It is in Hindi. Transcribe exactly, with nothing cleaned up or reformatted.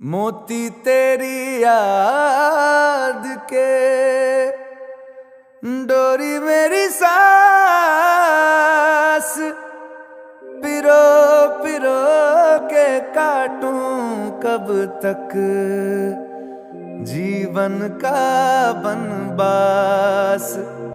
मोती तेरी याद के डोरी मेरी सांस पिरो पिरो के काटूं कब तक जीवन का बनवास।